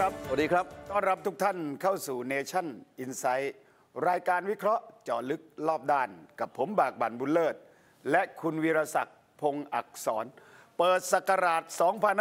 ครับสวัสดีครับต้อนรับทุกท่านเข้าสู่ Nation Insight รายการวิเคราะห์เจาะลึกรอบด้านกับผมบากบั่นบุญเลิศและคุณวีรศักดิ์พงษ์อักษรเปิดศักราช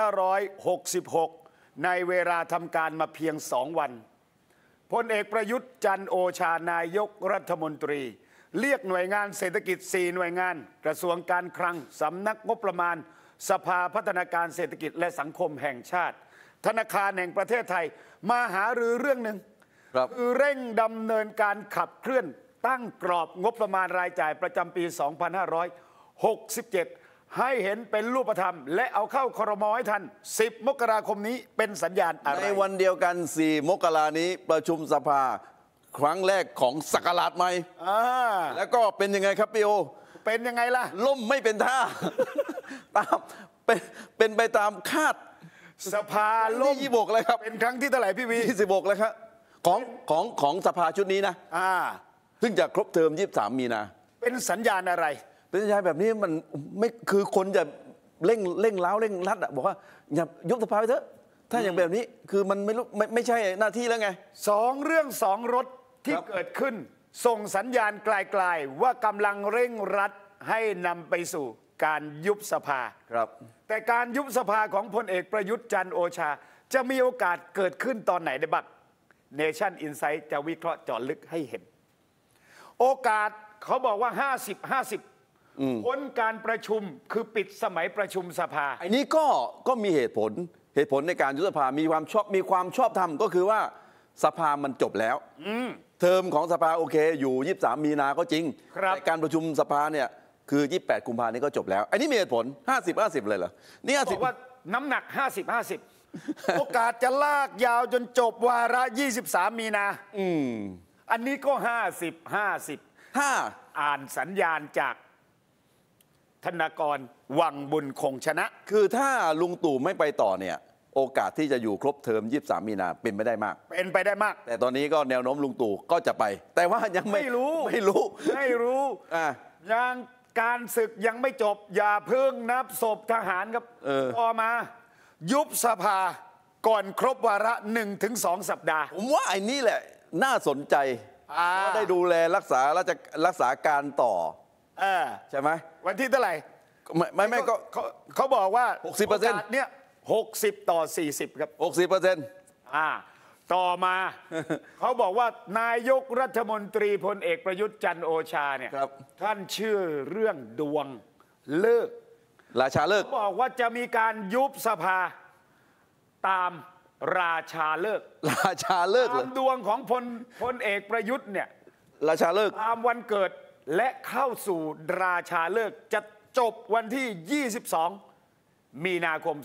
2566 ในเวลาทำการมาเพียง 2 วันพลเอกประยุทธ์จันทร์โอชานายกรัฐมนตรีเรียกหน่วยงานเศรษฐกิจ 4 หน่วยงานกระทรวงการคลังสำนักงบประมาณสภาพัฒนาการเศรษฐกิจและสังคมแห่งชาติธนาคารแห่งประเทศไทยมาหารือเรื่องหนึ่งคือเร่งดำเนินการขับเคลื่อนตั้งกรอบงบประมาณรายจ่ายประจำปี 2567 ให้เห็นเป็นรูปธรรมและเอาเข้าครม.ให้ทัน 10 มกราคมนี้เป็นสัญญาณอะไรในวันเดียวกัน 4 มกรานี้ประชุมสภาครั้งแรกของศักราชใหม่แล้วก็เป็นยังไงครับพี่โอเป็นยังไงล่ะล่มไม่เป็นท่า ตามเป็นไปตามคาดสภาล่ม 26เลยครับเป็นครั้งที่เท่าไหร่พี่วี 26เลยครับของสภาชุดนี้นะซึ่งจะครบเทอม23 มีนาเป็นสัญญาณอะไรเป็นสัญญาณแบบนี้มันไม่คือคนจะเร่งเล้าเร่งรัดอ่ะบอกว่าอย่ายุบสภาไปเถอะถ้าอย่างแบบนี้คือมันไม่ใช่หน้าที่แล้วไง 2 เรื่อง 2 รถที่เกิดขึ้นส่งสัญญาณไกลๆว่ากำลังเร่งรัดให้นำไปสู่การยุบสภาครับแต่การยุบสภาของพลเอกประยุทธ์จันทร์โอชาจะมีโอกาสเกิดขึ้นตอนไหนได้บ้าง Nation Insight จะวิเคราะห์เจาะลึกให้เห็นโอกาสเขาบอกว่า50-50พ้นการประชุมคือปิดสมัยประชุมสภาอันนี้ก็มีเหตุผลในการยุบสภามีความชอบธรรมก็คือว่าสภามันจบแล้วเทอมของสภาโอเคอยู่23 มีนาก็จริงแต่การประชุมสภาเนี่ยคือ28 กุมภาพันธ์นี้ก็จบแล้วอันนี้มีเหตุผล50-50เลยเหรอนี่บอกว่าน้ำหนัก50-50 โอกาสจะลากยาวจนจบวาระ23 มีนาอันนี้ก็50-50 ถ้าอ่านสัญญาณจากธนากรวังบุญคงชนะคือถ้าลุงตู่ไม่ไปต่อเนี่ยโอกาสที่จะอยู่ครบเทอม23 มีนาเป็นไปได้มากแต่ตอนนี้ก็แนวโน้มลุงตู่ก็จะไปแต่ว่ายังไม่รู้ยังการศึกยังไม่จบอย่าเพิ่งนับศพทหารครับต่อมายุบสภาก่อนครบวาระ 1-2 สัปดาห์ผมว่าไอ้นี่แหละน่าสนใจเพราะได้ดูแลรักษาการต่อใช่ไหมวันที่เท่าไหร่ไม่ก็เขาบอกว่า 60% เนี่ย60-40ครับ 60% ต่อมาเขาบอกว่านายกรัฐมนตรีพลเอกประยุทธ์จันทร์โอชาเนี่ยท่านเชื่อเรื่องดวงเลิกราชาเลิกบอกว่าจะมีการยุบสภาตามราชาเลิกตามดวงของพลเอกประยุทธ์เนี่ยราชาเลิกตามวันเกิดและเข้าสู่ราชาเลิกจะจบวันที่ 22 มีนาคม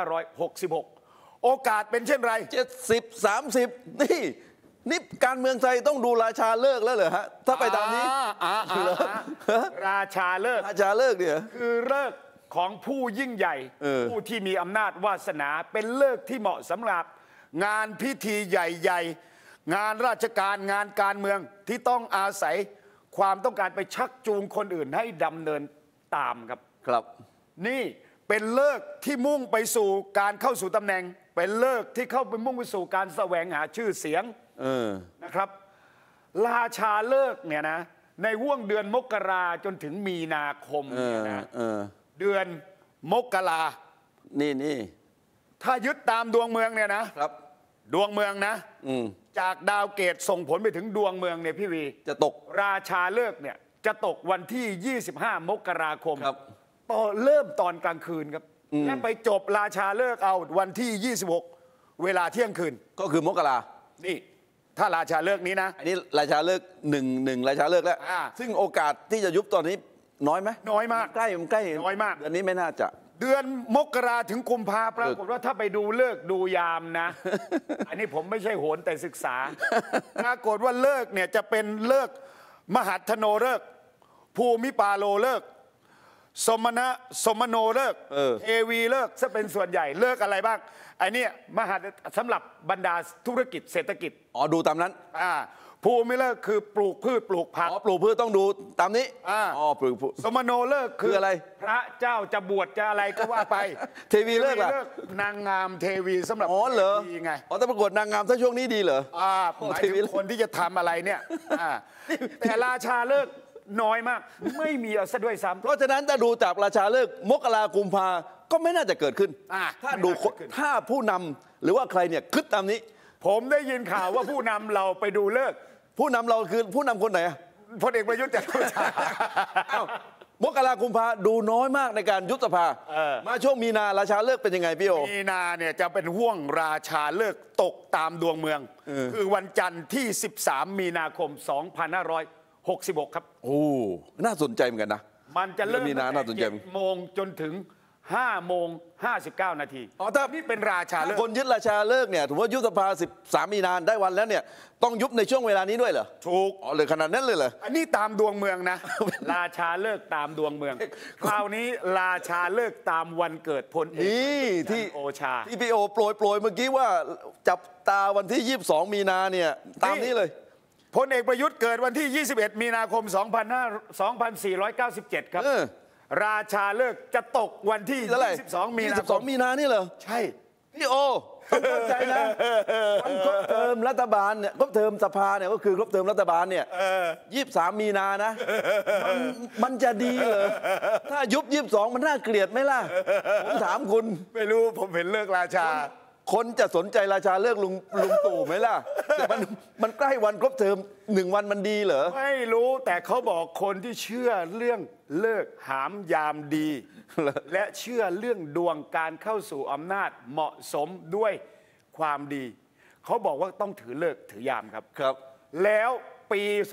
2566 โอกาสเป็นเช่นไร 70-30นี่การเมืองไทยต้องดูราชาเลิกแล้วเหรอฮะถ้าไปตามนี้ราชาเลิกเนี่ยคือเลิกของผู้ยิ่งใหญ่ผู้ที่มีอำนาจวาสนาเป็นเลิกที่เหมาะสำหรับงานพิธีใหญ่ๆงานราชการงานการเมืองที่ต้องอาศัยความต้องการไปชักจูงคนอื่นให้ดำเนินตามครับนี่เป็นเลิกที่มุ่งไปสู่การเข้าสู่ตำแหน่งเป็นเลิกที่เข้าไปมุ่งไปสู่การแสวงหาชื่อเสียงนะครับราชาเลิกเนี่ยนะในห่วงเดือนมกราจนถึงมีนาคมเนี่ยนะเดือนมกรานี่ถ้ายึดตามดวงเมืองเนี่ยนะครับดวงเมืองนะจากดาวเกตส่งผลไปถึงดวงเมืองเนี่ยพี่วีจะตกราชาเลิกเนี่ยจะตกวันที่ 25 มกราคมต่อเริ่มตอนกลางคืนครับและไปจบราชาเลิกเอาวันที่ 26 เวลาเที่ยงคืนก็คือมกรานี่ถ้าราชาเลิกนี้นะอันนี้ราชาเลิก1ราชาเลิกแล้วซึ่งโอกาสที่จะยุบตอนนี้น้อยไหมน้อยมากใกล้น้อยมากเดือนนี้ไม่น่าจะเดือนมกราถึงกุมภาปรากฏว่าถ้าไปดูเลิกดูยามนะอันนี้ผมไม่ใช่โหนแต่ศึกษาปรากฏว่าเลิกเนี่ยจะเป็นเลิกมหัทโนเลิกภูมิปาโลเลิกสมโนเลิกเทวีเลิกซะเป็นส่วนใหญ่เลิกอะไรบ้างไอ้นี่สำหรับบรรดาธุรกิจเศรษฐกิจดูตามนั้นภูมิเลิกคือปลูกพืชปลูกผักปลูกพืชต้องดูตามนี้ปลูกสมโนเลิกคืออะไรพระเจ้าจะบวชจะอะไรก็ว่าไปเทวีเลิกนางงามเทวีสำหรับเหรอไงแต่ประกวดนางงามถ้าช่วงนี้ดีเหรอหมายถึงคนที่จะทำอะไรเนี่ยแต่ราชาเลิกน้อยมากไม่มีซะด้วยซ้ำเพราะฉะนั้นถ้าดูจากราชาเลิกมกรากุมภาก็ไม่น่าจะเกิดขึ้นถ้าผู้นำหรือว่าใครเนี่ยคิดตามนี้ผมได้ยินข่าวว่าผู้นำเราไปดูเลิกผู้นำเราคือผู้นำคนไหนพลเอกประยุทธ์จันทร์โอชามกรากุมภาดูน้อยมากในการยุบสภามาช่วงมีนาราชาเลิกเป็นยังไงพี่โอมีนาเนี่ยจะเป็นห่วงราชาเลิกตกตามดวงเมืองคือวันจันทร์ที่13 มีนาคม 2566 ครับน่าสนใจเหมือนกันนะมันจะเริ่มตั้งแต่7 โมงจนถึง5 โมง 59 นาทีถ้านี่เป็นราชาเลิกคนยึดราชาเลิกเนี่ยถือว่ายุบสภา13 มีนาได้วันแล้วเนี่ยต้องยุบในช่วงเวลานี้ด้วยเหรอถูกเลยขนาดนั้นเลยเหรออันนี้ตามดวงเมืองนะ ราชาเลิกตามดวงเมืองคราวนี้ราชาเลิกตามวันเกิดพลเอกที่โอชาที่พี่โอโปรยเมื่อกี้ว่าจับตาวันที่22 มีนาเนี่ยตามนี้เลยพลเอกประยุทธ์เกิดวันที่ 21 มีนาคม 2497 ครับราชาเลิกจะตกวันที่22 มีนาคม 22 มีนานี่เหรอใช่พี่โอต้องเข้าใจนะวันครบเทอมรัฐบาลเนี่ยครบเทอมสภาเนี่ยก็คือครบเทอมรัฐบาลเนี่ย23 มีนานะมันจะดีเหรอถ้ายุบ22มันน่าเกลียดไหมล่ะผมถามคุณไม่รู้ผมเห็นเลิกราชาคนจะสนใจราชาเลิกลุงตู่ไหมล่ะแต่มันใกล้วันครบเทอม1 วันมันดีเหรอไม่รู้แต่เขาบอกคนที่เชื่อเรื่องเลิกหามยามดีและเชื่อเรื่องดวงการเข้าสู่อำนาจเหมาะสมด้วยความดีเขาบอกว่าต้องถือเลิกถือยามครับครับแล้วปี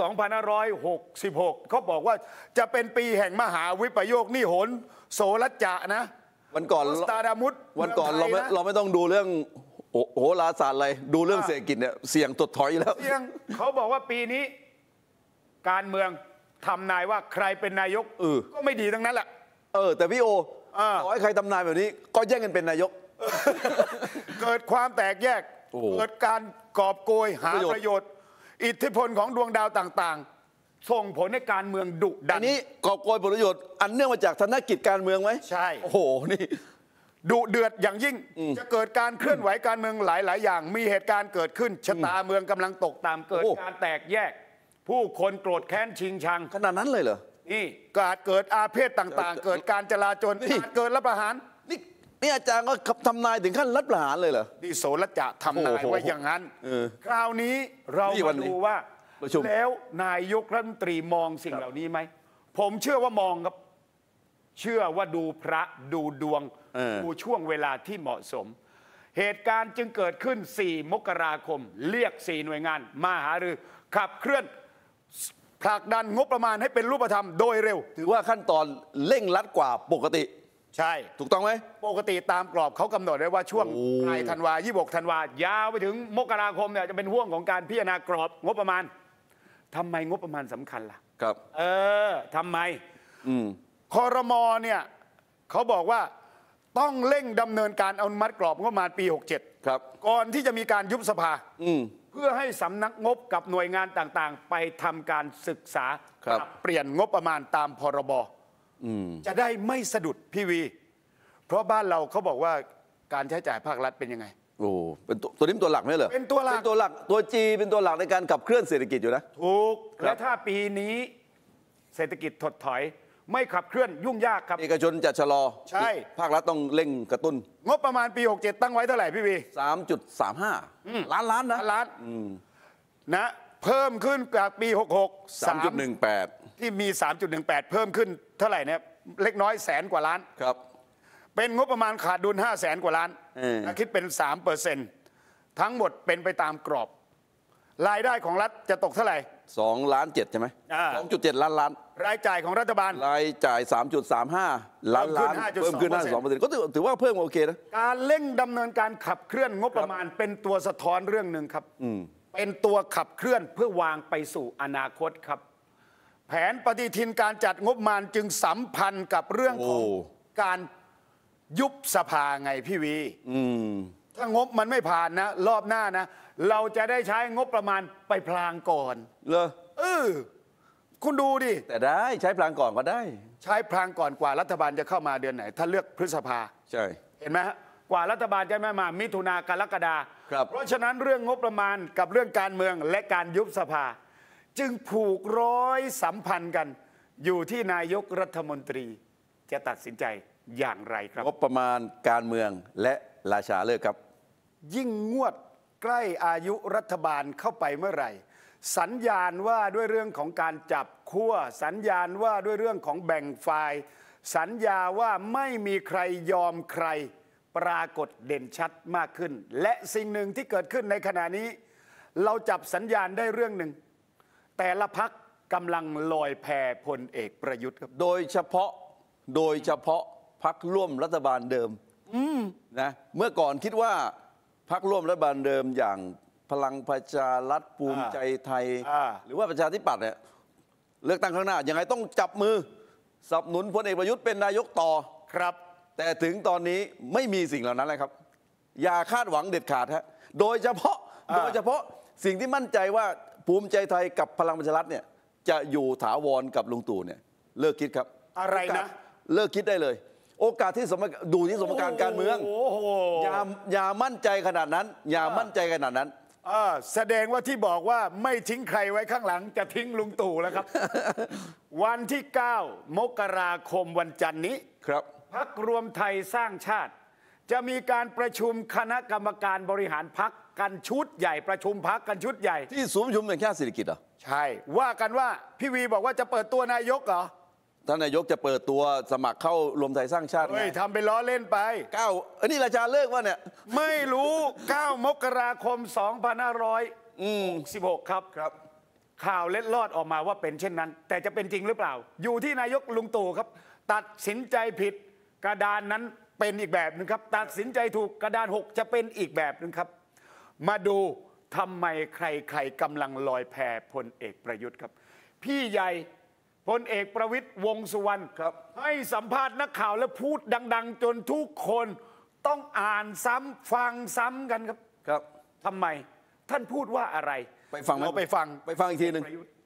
2566เขาบอกว่าจะเป็นปีแห่งมหาวิปโยคนี่โหนโสรัจจะนะวันก่อนเราไม่ต้องดูเรื่องโหราศาสตร์อะไรดูเรื่องเศรษฐกิจเนี่ยเสี่ยงตดถอยแล้วเสี่ยงเขาบอกว่าปีนี้การเมืองทำนายว่าใครเป็นนายกก็ไม่ดีทั้งนั้นแหละแต่พี่โอต่อให้ใครทำนายแบบนี้ก็แย่งกันเป็นนายกเกิดความแตกแยกเกิดการกอบโกยหาประโยชน์อิทธิพลของดวงดาวต่างๆส่งผลให้การเมืองดุดันนี้กอบโกยผลประโยชน์อันเนื่องมาจากธนกิจการเมืองไหมใช่โอ้โหนี่ดุเดือดอย่างยิ่งจะเกิดการเคลื่อนไหวการเมืองหลายๆอย่างมีเหตุการณ์เกิดขึ้นชะตาเมืองกำลังตกตามเกิดการแตกแยกผู้คนโกรธแค้นชิงชังขนาดนั้นเลยเหรอนี่เกิดอาเพศต่างๆเกิดการจลาจลเกิดรัฐประหารนี่อาจารย์ก็ทำนายถึงขั้นรัฐประหารเลยเหรอดิโสรัจจะทำนายว่าอย่างนั้นคราวนี้เรามาดูว่าแล้วนายกรัฐมนตรีมองสิ่งเหล่านี้ไหมผมเชื่อว่ามองครับเชื่อว่าดูพระดูดวงดูช่วงเวลาที่เหมาะสมเหตุการณ์จึงเกิดขึ้น4 มกราคมเรียก4 หน่วยงานมาหารือขับเคลื่อนผลักดันงบประมาณให้เป็นรูปธรรมโดยเร็วถือว่าขั้นตอนเร่งรัดกว่าปกติใช่ถูกต้องไหมปกติตามกรอบเขากำหนดไว้ว่าช่วงปลายธันวา26 ธันวายาวไปถึงมกราคมเนี่ยจะเป็นห่วงของการพิจารณากรอบงบประมาณทำไมงบประมาณสำคัญล่ะครับทำไมครม.เนี่ยเขาบอกว่าต้องเร่งดำเนินการอนุมัติกรอบงบประมาณปี67 ครับก่อนที่จะมีการยุบสภาเพื่อให้สำนักงบกับหน่วยงานต่างๆไปทำการศึกษาปรับเปลี่ยนงบประมาณตามพรบจะได้ไม่สะดุดพี่วีเพราะบ้านเราเขาบอกว่าการใช้จ่ายภาครัฐเป็นยังไงเป็นตัวนี้เป็นตัวหลักไหมเหรอเป็นตัวหลักตัวจีเป็นตัวหลักในการขับเคลื่อนเศรษฐกิจอยู่นะถูกและถ้าปีนี้เศรษฐกิจถดถอยไม่ขับเคลื่อนยุ่งยากครับเอกชนจะชะลอใช่ภาครัฐต้องเร่งกระตุ้นงบประมาณปี67ตั้งไว้เท่าไหร่พี่วี 3.35 ล้านนะนะเพิ่มขึ้นจากปี66 3.18 ที่มี 3.18 เพิ่มขึ้นเท่าไหร่เนี่ยเล็กน้อย100,000 กว่าล้านครับเป็นงบประมาณขาดดุล500,000 กว่าล้านคิดเป็น 3%ทั้งหมดเป็นไปตามกรอบรายได้ของรัฐจะตกเท่าไหร่ 2.7 ล้านใช่ไหม2.7 ล้านรายจ่ายของรัฐบาลรายจ่าย 3.35 ล้านเพิ่มขึ้น 52% ก็ถือว่าเพิ่มโอเคนะการเร่งดำเนินการขับเคลื่อนงบประมาณเป็นตัวสะท้อนเรื่องหนึ่งครับเป็นตัวขับเคลื่อนเพื่อวางไปสู่อนาคตครับแผนปฏิทินการจัดงบประมาณจึงสัมพันธ์กับเรื่องของการยุบสภาไงพี่วีถ้างบมันไม่ผ่านนะรอบหน้านะเราจะได้ใช้งบประมาณไปพลางก่อนเหรอคุณดูดิแต่ได้ใช้พลางก่อนก็ได้ใช้พลางก่อนกว่ารัฐบาลจะเข้ามาเดือนไหนถ้าเลือกพฤษภาใช่เห็นไหมฮะกว่ารัฐบาลจะไม่มามิถุนากรกฎาคมเพราะฉะนั้นเรื่องงบประมาณกับเรื่องการเมืองและการยุบสภาจึงผูกร้อยสัมพันธ์กันอยู่ที่นายกรัฐมนตรีจะตัดสินใจอย่างไรครับงบประมาณการเมืองและราชาฤกษ์ครับยิ่งงวดใกล้อายุรัฐบาลเข้าไปเมื่อไหร่สัญญาณว่าด้วยเรื่องของการจับขั้วสัญญาณว่าด้วยเรื่องของแบ่งฝ่ายสัญญาว่าไม่มีใครยอมใครปรากฏเด่นชัดมากขึ้นและสิ่งหนึ่งที่เกิดขึ้นในขณะนี้เราจับสัญญาณได้เรื่องหนึ่งแต่ละพรรคกำลังลอยแพพลเอกประยุทธ์ครับโดยเฉพาะพรรคร่วมรัฐบาลเดิมนะเมื่อก่อนคิดว่าพรรคร่วมรัฐบาลเดิมอย่างพลังประชารัฐภูมิใจไทยหรือว่าประชาธิปัตย์เนี่ยเลือกตั้งข้างหน้ายังไงต้องจับมือสนับสนุนพลเอกประยุทธ์เป็นนายกต่อครับแต่ถึงตอนนี้ไม่มีสิ่งเหล่านั้นเลยครับอย่าคาดหวังเด็ดขาดฮะโดยเฉพาะสิ่งที่มั่นใจว่าภูมิใจไทยกับพลังประชารัฐเนี่ยจะอยู่ถาวรกับลุงตู่เนี่ยเลิกคิดครับอะไรนะเลิกคิดได้เลยโอกาสที่ดูที่สมการการเมืองอย่ามั่นใจขนาดนั้นอย่ามั่นใจขนาดนั้นแสดงว่าที่บอกว่าไม่ทิ้งใครไว้ข้างหลังจะทิ้งลุงตู่แล้วครับ วันที่ 9 มกราคมวันจันทร์นี้ครับพรรครวมไทยสร้างชาติจะมีการประชุมคณะกรรมการบริหารพรรคกันชุดใหญ่ประชุมพรรคกันชุดใหญ่ที่ศูนย์ประชุมแห่งชาติเศรษฐกิจเหรอใช่ว่ากันว่าพี่วีบอกว่าจะเปิดตัวนายกเหรอท่านนายกจะเปิดตัวสมัครเข้ารวมไทยสร้างชาติทำไปล้อเล่นไปอันนี้ราชาเลิกว่าเนี่ยไม่รู้ 9 มกราคม 2566 ครับข่าวเล็ดลอดออกมาว่าเป็นเช่นนั้นแต่จะเป็นจริงหรือเปล่าอยู่ที่นายกลุงตู่ครับตัดสินใจผิดกระดานนั้นเป็นอีกแบบนึงครับตัดสินใจถูกกระดาน6จะเป็นอีกแบบนึงครับมาดูทำไมใครกำลังลอยแพพลเอกประยุทธ์ครับพี่ใหญ่พลเอกประวิตรวงษ์สุวรรณให้สัมภาษณ์นักข่าวและพูดดังๆจนทุกคนต้องอ่านซ้ำฟังซ้ำกันครับทำไมท่านพูดว่าอะไรไปฟังอีกทีหนึ่ง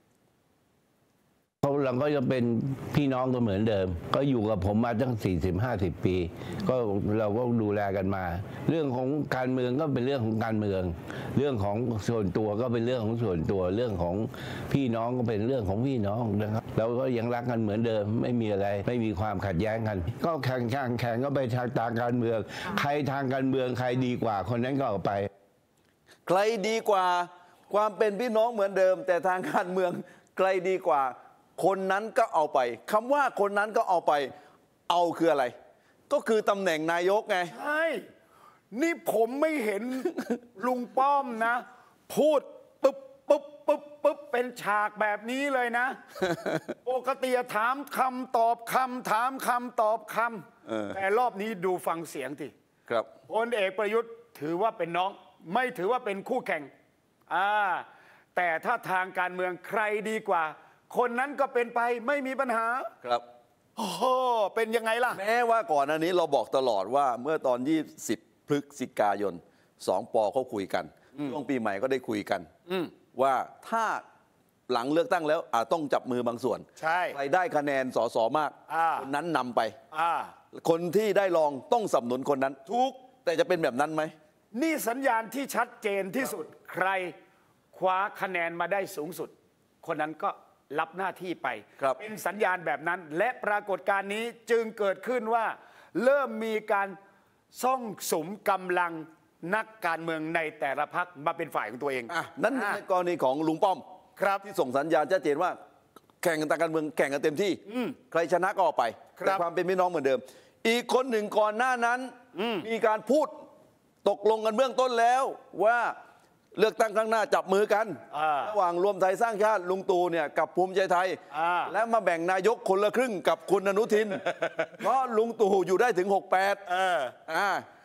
เราก็จะเป็นพี่น้องกันเหมือนเดิมก็อยู่กับผมมาตั้ง40-50 ปีก็เราก็ดูแลกันมาเรื่องของการเมืองก็เป็นเรื่องของการเมืองเรื่องของส่วนตัวก็เป็นเรื่องของส่วนตัวเรื่องของพี่น้องก็เป็นเรื่องของพี่น้องนะครับเราก็ยังรักกันเหมือนเดิมไม่มีอะไรไม่มีความขัดแย้งกันก็แข่งก็ไปทางการเมืองใครทางการเมืองใครดีกว่าคนนั้นก็เอาไปใครดีกว่าความเป็นพี่น้องเหมือนเดิมแต่ทางการเมืองใครดีกว่าคนนั้นก็เอาไปคำว่าคนนั้นก็เอาไปเอาคืออะไรก็คือตำแหน่งนายกไงใช่นี่ผมไม่เห็น ลุงป้อมนะพูดปึ๊บเป็นฉากแบบนี้เลยนะ ปกติถามคำตอบคำถามคำตอบคำแต่รอบนี้ดูฟังเสียงทีครับพลเอกประยุทธ์ถือว่าเป็นน้องไม่ถือว่าเป็นคู่แข่งแต่ถ้าทางการเมืองใครดีกว่าคนนั้นก็เป็นไปไม่มีปัญหาครับโอ้โหเป็นยังไงล่ะแม้ว่าก่อนอันนี้เราบอกตลอดว่าเมื่อตอน20 พฤศจิกายน2 ป.เขาคุยกันช่วงปีใหม่ก็ได้คุยกันว่าถ้าหลังเลือกตั้งแล้วต้องจับมือบางส่วนใช่ใครได้คะแนนสสมากคนนั้นนำไปคนที่ได้รองต้องสนับสนุนคนนั้นถูกแต่จะเป็นแบบนั้นไหมนี่สัญญาณที่ชัดเจนที่สุดใครคว้าคะแนนมาได้สูงสุดคนนั้นก็รับหน้าที่ไปเป็นสัญญาณแบบนั้นและปรากฏการณ์นี้จึงเกิดขึ้นว่าเริ่มมีการซ่องสุมกำลังนักการเมืองในแต่ละพรรคมาเป็นฝ่ายของตัวเองนั่นในกรณีของลุงป้อมครับที่ส่งสัญญาณชัดเจนว่าแข่งกันทางการเมืองแข่งกันเต็มที่ใครชนะก็ออกไปแต่ความเป็นพี่น้องเหมือนเดิมอีกคนหนึ่งก่อนหน้านั้นมีการพูดตกลงกันเบื้องต้นแล้วว่าเลือกตั้งครั้งหน้าจับมือกันระหว่างรวมไทยสร้างชาติลุงตู่เนี่ยกับภูมิใจไทยและมาแบ่งนายกคนละครึ่งกับคุณอนุทิน เพราะลุงตู่อยู่ได้ถึง68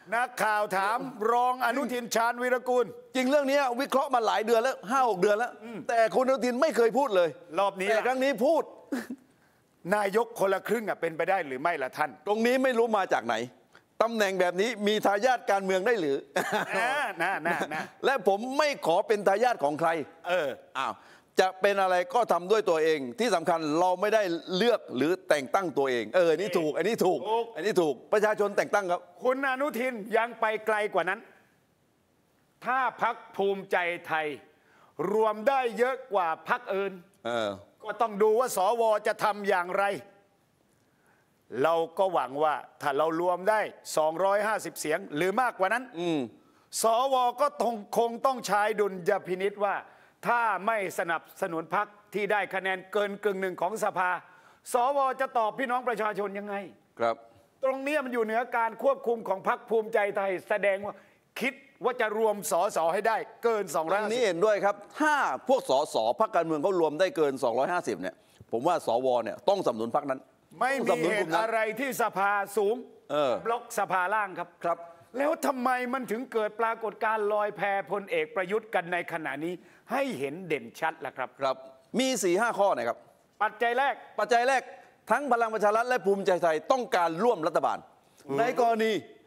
นักข่าวถามรองอนุทินชาญวีรกูลจริงเรื่องนี้วิเคราะห์มาหลายเดือนแล้ว5-6 เดือนแล้วแต่คุณอนุทินไม่เคยพูดเลยรอบนี้แต่ครั้งนี้พูดนายกคนละครึ่งเป็นไปได้หรือไม่ล่ะท่านตรงนี้ไม่รู้มาจากไหนตำแหน่งแบบนี้มีทายาทการเมืองได้หรือและผมไม่ขอเป็นทายาทของใครอ้าวจะเป็นอะไรก็ทำด้วยตัวเองที่สำคัญเราไม่ได้เลือกหรือแต่งตั้งตัวเองนี่ถูกอันนี้ถูกอันนี้ถูกประชาชนแต่งตั้งครับคุณอนุทินยังไปไกลกว่านั้นถ้าพรรคภูมิใจไทยรวมได้เยอะกว่าพรรคอื่นก็ต้องดูว่าสวจะทำอย่างไรเราก็หวังว่าถ้าเรารวมได้250เสียงหรือมากกว่านั้นสวก็คงต้องใช้ดุลยพินิจว่าถ้าไม่สนับสนุนพรรคที่ได้คะแนนเกินกึ่งหนึ่งของสภาสวจะตอบพี่น้องประชาชนยังไงครับตรงนี้มันอยู่เหนือการควบคุมของพรรคภูมิใจไทยแสดงว่าคิดว่าจะรวมสสให้ได้เกิน250 นี้เห็นด้วยครับถ้าพวกสสพรรคการเมืองเขารวมได้เกิน250เนี่ยผมว่าสวเนี่ยต้องสนับสนุนพรรคนั้นไม่มีเหตุอะไรที่สภาสูงบล็อกสภาล่างครับแล้วทำไมมันถึงเกิดปรากฏการณ์ลอยแพพลเอกประยุทธ์กันในขณะนี้ให้เห็นเด่นชัดล่ะครับครับมี 4-5 ข้อนะครับปัจจัยแรกทั้งพลังประชารัฐและภูมิใจไทยต้องการร่วมรัฐบาลในกร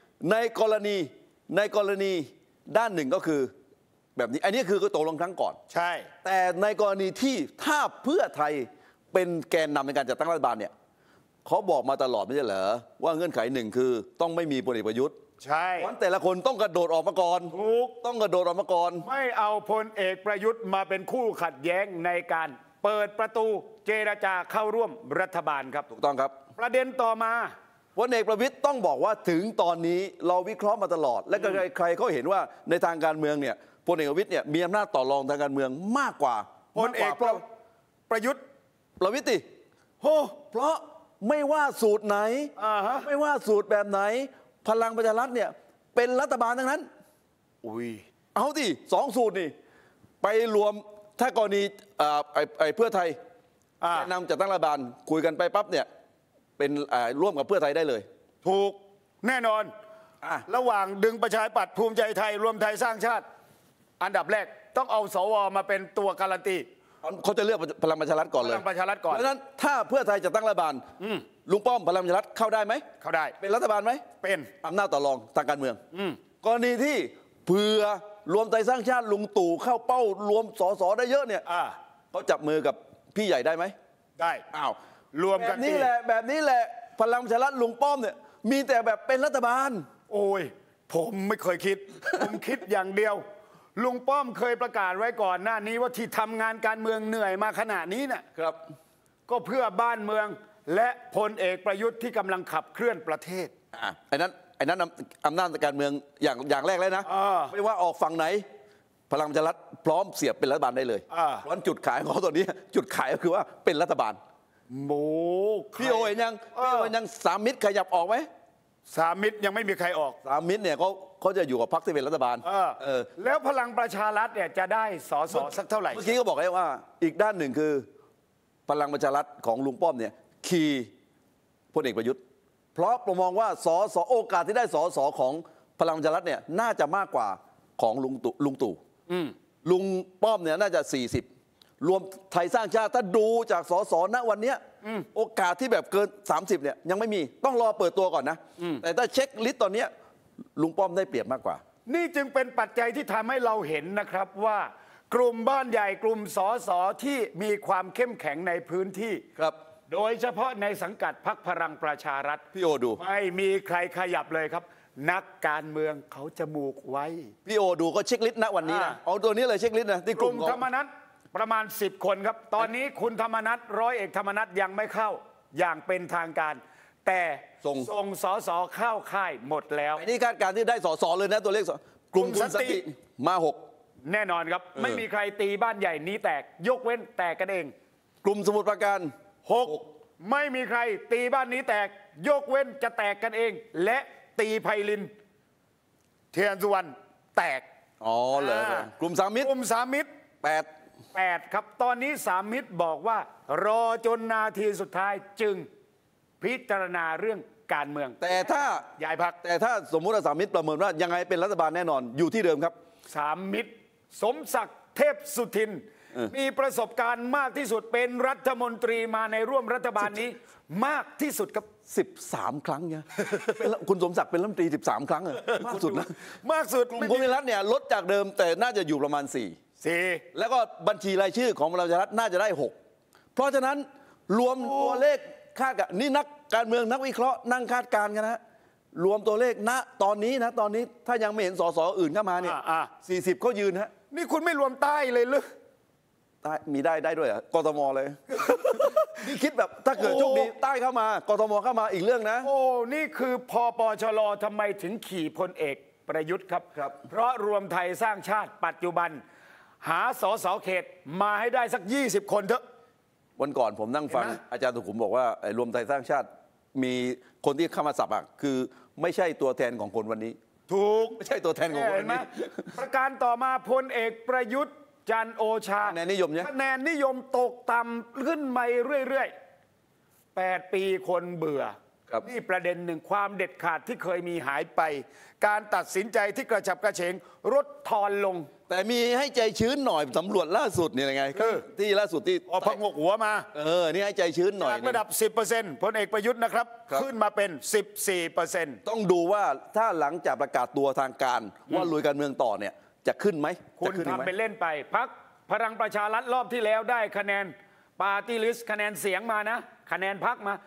ณีด้านหนึ่งก็คือแบบนี้อันนี้คือตกลงครั้งก่อนใช่แต่ในกรณีที่ถ้าเพื่อไทยเป็นแกนนำในการจัดตั้งรัฐบาลเนี่ยเขาบอกมาตลอดไม่ใช่เหรอว่าเงื่อนไขหนึ่งคือต้องไม่มีพลเอกประยุทธ์ใช่เพราะแต่ละคนต้องกระโดดออกมาก่อนถูกต้องกระโดดออกมาก่อนไม่เอาพลเอกประยุทธ์มาเป็นคู่ขัดแย้งในการเปิดประตูเจรจาเข้าร่วมรัฐบาลครับถูกต้องครับประเด็นต่อมาพลเอกประวิตรต้องบอกว่าถึงตอนนี้เราวิเคราะห์มาตลอดและใครเขาเห็นว่าในทางการเมืองเนี่ยพลเอกประวิตรเนี่ยมีอำนาจต่อรองทางการเมืองมากกว่าพลเอกประยุทธ์ประวิตรเพราะไม่ว่าสูตรไหนไม่ว่าสูตรแบบไหนพลังประชารัฐเนี่ยเป็นรัฐบาลทั้งนั้นเอาดิ2 สูตรนี่ไปรวมถ้ากรณีเพื่อไทยนำจัดตั้งรัฐบาลคุยกันไปปั๊บเนี่ยเป็นร่วมกับเพื่อไทยได้เลยถูกแน่นอนระหว่างดึงประชาธิปัตย์ภูมิใจไทยรวมไทยสร้างชาติอันดับแรกต้องเอาสวมาเป็นตัวการันตีเขาจะเลือกพลังประชารัฐก่อนเลยพลังประชารัฐก่อนเพราะฉะนั้นถ้าเพื่อไทยจะตั้งรัฐบาลลุงป้อมพลังประชารัฐเข้าได้ไหมเข้าได้เป็นรัฐบาลไหมเป็นอำนาจต่อรองทางการเมืองกรณีที่เผื่อรวมไทยสร้างชาติลุงตู่เข้าเป้ารวมสสได้เยอะเนี่ยเขาจับมือกับพี่ใหญ่ได้ไหมได้รวมกันแบบนี้แหละพลังประชารัฐลุงป้อมเนี่ยมีแต่แบบเป็นรัฐบาลโอ้ยผมไม่เคยคิด ผมคิดอย่างเดียวลุงป้อมเคยประกาศไว้ก่อนหน้านี้ว่าที่ทำงานการเมืองเหนื่อยมาขนาดนี้น่ะครับก็เพื่อบ้านเมืองและพลเอกประยุทธ์ที่กำลังขับเคลื่อนประเทศไอ้นั้นอำนาจการเมืองอย่างแรกเลยนะไม่ว่าออกฝั่งไหนพลังประชารัฐพร้อมเสียบเป็นรัฐบาลได้เลยเพราะจุดขายของเขาตอนนี้จุดขายก็คือว่าเป็นรัฐบาลพี่โอเห็นยัง3 มิตรขยับออกไหม 3 มิตรยังไม่มีใครออก 3 มิตรเนี่ยเขาจะอยู่กับพรรคที่เป็นรัฐบาลแล้วพลังประชารัฐเนี่ยจะได้สสสักเท่าไหร่เมื่อกี้ก็บอกแล้วว่าอีกด้านหนึ่งคือพลังประชารัฐของลุงป้อมเนี่ยขี่พลเอกประยุทธ์เพราะผมมองว่าสสโอกาสที่ได้สสของพลังประชารัฐเนี่ยน่าจะมากกว่าของลุงตู่ลุงป้อมเนี่ยน่าจะ40รวมไทยสร้างชาติถ้าดูจากสสณวันนี้โอกาสที่แบบเกิน30เนี่ยยังไม่มีต้องรอเปิดตัวก่อนนะแต่ถ้าเช็คลิสต์ตอนนี้ลุงป้อมได้เปรียบมากกว่านี่จึงเป็นปัจจัยที่ทำให้เราเห็นนะครับว่ากลุ่มบ้านใหญ่กลุ่มสสที่มีความเข้มแข็งในพื้นที่ครับโดยเฉพาะในสังกัดพรรคพลังประชารัฐพี่โอดูไม่มีใครขยับเลยครับนักการเมืองเขาจมูกไว้พี่โอดูก็เช็คลิสต์ณวันนี้นะเอาตัวนี้เลยเช็คลิสต์นะที่กลุ่มธรรมนัสประมาณ10 คนครับตอนนี้คุณธรรมนัสร้อยเอกธรรมนัสยังไม่เข้าอย่างเป็นทางการแต่ส่งสสเข้าค่ายหมดแล้วนี่คาดการณ์ที่ได้สสเลยนะตัวเลขกลุ่มคุณสันติมา6 แน่นอนครับไม่มีใครตีบ้านใหญ่นี้แตกยกเว้นแตกกันเองกลุ่มสมุทรปราการ 6ไม่มีใครตีบ้านนี้แตกยกเว้นจะแตกกันเองและตีไพลินเทียนสุวรรณแตกเหรอกลุ่ม3 มิตร 8ครับตอนนี้3 มิตรบอกว่ารอจนนาทีสุดท้ายจึงพิจารณาเรื่องการเมืองแต่ถ้าย้ายพรรคแต่ถ้าสมมุติว่าสามมิตรประเมินว่ายังไงเป็นรัฐบาลแน่นอนอยู่ที่เดิมครับสามมิตรสมศักดิ์เทพสุทินมีประสบการณ์มากที่สุดเป็นรัฐมนตรีมาในร่วมรัฐบาลนี้มากที่สุดครับ 13 ครั้งเนี่ยเป็นคุณสมศักดิ์เป็นรัฐมนตรี13 ครั้งมากสุดนะมากสุดกลุ่มคุณวิรัตเนี่ยลดจากเดิมแต่น่าจะอยู่ประมาณ4แล้วก็บัญชีรายชื่อของพลังประชารัฐน่าจะได้6เพราะฉะนั้นรวมตัวเลขคาดกันนี่นักการเมืองนักวิเคราะห์นั่งคาดการณ์กันนะรวมตัวเลขณตอนนี้ถ้ายังไม่เห็นสสอื่นเข้ามาเนี่ย40เขายืนฮะนี่คุณไม่รวมใต้เลยหรือใต้มีได้ด้วยเหรอกทมเลย นี่คิดแบบถ้าเกิดโชคดีใต้เข้ามากทมเข้ามาอีกเรื่องนะโอ้นี่คือพปชรทำไมถึงขี่พลเอกประยุทธ์ครับ เพราะรวมไทยสร้างชาติปัจจุบัน หาสสเขตมาให้ได้สัก20 คนเถอะวันก่อนผมนั่งฟังอาจารย์สุขุมบอกว่ารวมไทยสร้างชาติมีคนที่เข้ามาสับคือไม่ใช่ตัวแทนของคนวันนี้ถูกไม่ใช่ตัวแทนของคนวันนี้ประการต่อมาพลเอกประยุทธ์จันทร์โอชาคะแนนนิยมเนี่ยคะแนนนิยมตกต่ำขึ้นมาเรื่อยๆ8 ปีคนเบื่อนี่ประเด็นหนึ่งความเด็ดขาดที่เคยมีหายไป การตัดสินใจที่กระฉับกระเฉงลดทอนลงแต่มีให้ใจชื้นหน่อยสำรวจล่าสุดนี่ไงที่ล่าสุดที่พงกหัวมานี่ให้ใจชื้นหน่อยจากระดับ 10% พลเอกประยุทธ์นะครับขึ้นมาเป็น 14% ต้องดูว่าถ้าหลังจากประกาศตัวทางการว่าลุยการเมืองต่อเนี่ยจะขึ้นไหมคุณทำเป็นเล่นไปพรรคพลังประชารัฐรอบที่แล้วได้คะแนนปาร์ตี้ลิสต์คะแนนเสียงมานะคะแนนพรรคมา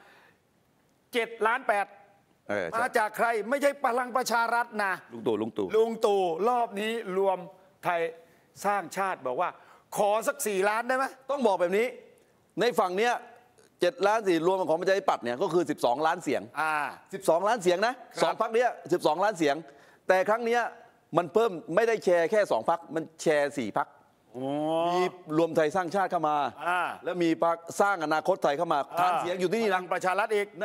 7.8 ล้านมาจากใครไม่ใช่พลังประชารัฐนะลุงตู่รอบนี้รวมไทยสร้างชาติบอกว่าขอสัก4 ล้านได้ไหมต้องบอกแบบนี้ในฝั่งเนี้ย7 ล้าน4รวมของประชาธิปัตย์เนี่ยก็คือ12 ล้านเสียง12 ล้านเสียงนะ2 พรรคเนี้ย12 ล้านเสียงแต่ครั้งเนี้ยมันเพิ่มไม่ได้แชร์แค่2 พรรคมันแชร์4 พรรคมีรวมไทยสร้างชาติเข้ามาแล้วมีพรรคสร้างอนาคตไทยเข้ามาฐานเสียงอยู่ที่นี่พลังประชารัฐอีกใน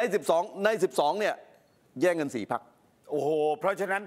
12เนี่ยแย่งกัน4 พรรคโอ้โหเพราะฉะนั้น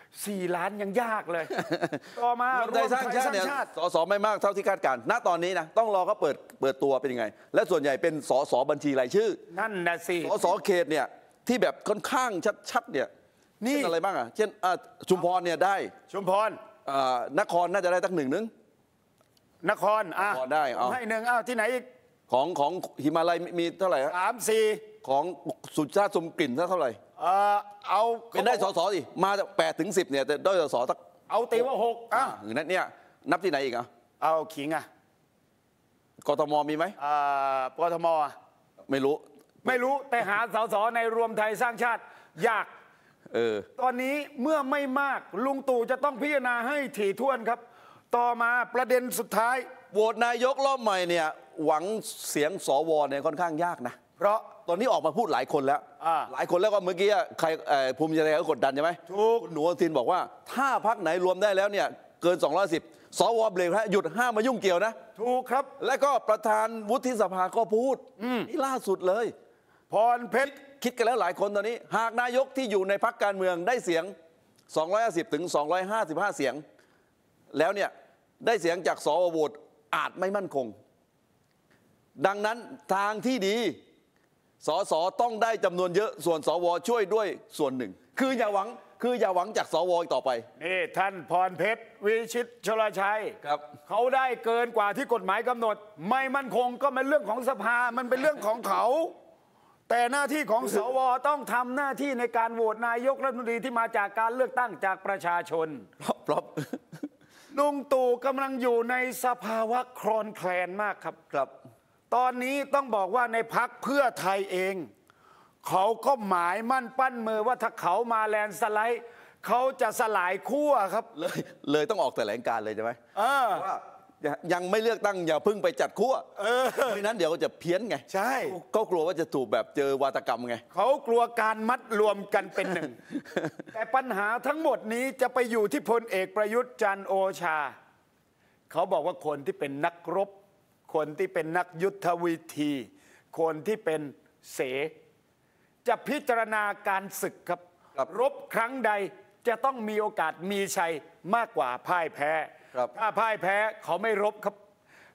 4 ล้านยังยากเลยต่อมารวมไทยสร้างชาติเนี่ยส.ไม่มากเท่าที่คาดการณ์ณตอนนี้นะต้องรอเขาเปิดตัวเป็นยังไงและส่วนใหญ่เป็นส.บัญชีรายชื่อนั่นนะสิส.เขตเนี่ยที่แบบค่อนข้างชัดเนี่ยนี่อะไรบ้างเช่นชุมพรเนี่ยได้ชุมพรนครน่าจะได้ตั้ง1 นึงนครได้ให้1ที่ไหนอีกของหิมาลัยมีเท่าไหร่ 3-4 ของสุชาติสมกลิ่นเท่าไหร่เอาเป็นได้ส.สิมาจาก8 ถึง 10เนี่ยแต่ได้ส.สักเอาตีว่า6 นั่นเนี่ยนับที่ไหนอีกเอาขิงกทมมีไหมกทมไม่รู้แต่หาส.ส.ในรวมไทยสร้างชาติยากตอนนี้เมื่อไม่มากลุงตู่จะต้องพิจารณาให้ถี่ถ้วนครับต่อมาประเด็นสุดท้ายโหวตนายกรอบใหม่เนี่ยหวังเสียงสวเนี่ยค่อนข้างยากนะเพราะตอนนี้ออกมาพูดหลายคนแล้วก็เมื่อกี้ใครภูมิใจไทยก็กดดันใช่ไหมถูกคุณหนูอนุทินบอกว่าถ้าพรรคไหนรวมได้แล้วเนี่ยเกิน210สวเบรกหยุดห้ามมายุ่งเกี่ยวนะถูกครับและก็ประธานวุฒิสภาก็พูดนี่ล่าสุดเลยพรเพชรคิดกันแล้วหลายคนตอนนี้หากนายกที่อยู่ในพรรคการเมืองได้เสียง250 ถึง 255 เสียงแล้วเนี่ยได้เสียงจากสวโหวตอาจไม่มั่นคงดังนั้นทางที่ดีสสต้องได้จำนวนเยอะส่วนสวช่วยด้วยส่วนหนึ่งคืออย่าหวังจากสวต่อไปนี่ท่านพรเพชรวิชิตชลชัยครับเขาได้เกินกว่าที่กฎหมายกำหนดไม่มั่นคงก็เป็นเรื่องของสภามันเป็นเรื่องของเขาแต่หน้าที่ของสวต้องทำหน้าที่ในการโหวตนายกรัฐมนตรีที่มาจากการเลือกตั้งจากประชาชนเพราะลุงตู่กำลังอยู่ในสภาวะคลอนแคลนมากครับตอนนี้ต้องบอกว่าในพรรคเพื่อไทยเองเขาก็หมายมั่นปั้นมือว่าถ้าเขามาแลนสไลด์เขาจะสลายขั้วครับเลยต้องออกแถลงการเลยใช่ไหมว่ายังไม่เลือกตั้งอย่าเพิ่งไปจัดขั้วไม่นั้นเดี๋ยวจะเพี้ยนไงใช่ก็กลัวว่าจะถูกแบบเจอวาทกรรมไงเขากลัวการมัดรวมกันเป็นหนึ่ง แต่ปัญหาทั้งหมดนี้จะไปอยู่ที่พลเอกประยุทธ์จันทร์โอชาเขาบอกว่าคนที่เป็นนักรบคนที่เป็นนักยุทธวิธีคนที่เป็นเสจะพิจารณาการศึกครับรบครั้งใดจะต้องมีโอกาสมีชัยมากกว่าพ่ายแพ้ถ้าพ่ายแพ้เขาไม่รบครับ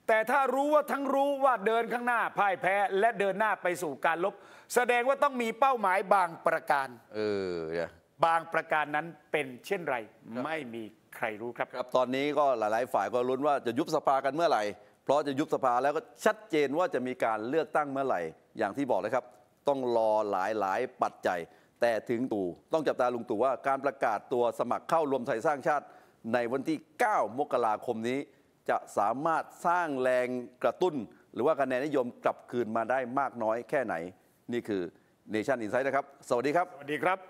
แต่ถ้ารู้ว่าเดินข้างหน้าพ่ายแพ้และเดินหน้าไปสู่การลบแสดงว่าต้องมีเป้าหมายบางประการบางประการนั้นเป็นเช่นไรไม่มีใครรู้ครับครับตอนนี้ก็หลายๆฝ่ายก็ลุ้นว่าจะยุบสภากันเมื่อไหร่เพราะจะยุบสภาแล้วก็ชัดเจนว่าจะมีการเลือกตั้งเมื่อไหร่อย่างที่บอกเลยครับต้องรอหลายปัจจัยแต่ถึงตู่ต้องจับตาลุงตู่ว่าการประกาศตัวสมัครเข้ารวมไทยสร้างชาติในวันที่ 9 มกราคมนี้จะสามารถสร้างแรงกระตุ้นหรือว่าคะแนนนิยมกลับคืนมาได้มากน้อยแค่ไหนนี่คือ Nation Insight นะครับสวัสดีครับสวัสดีครับ